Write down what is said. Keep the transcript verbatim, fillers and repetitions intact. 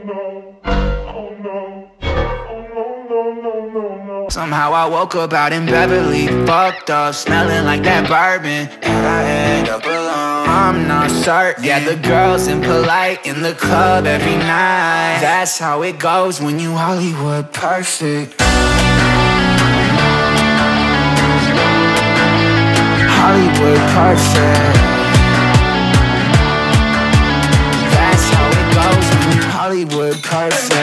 Somehow I woke up out in Beverly, fucked up, smelling like that bourbon, and I end up alone. I'm not certain. Yeah, the girls impolite in the club every night. That's how it goes when you Hollywood perfect. Hollywood perfect. That's how it goes when you Hollywood perfect.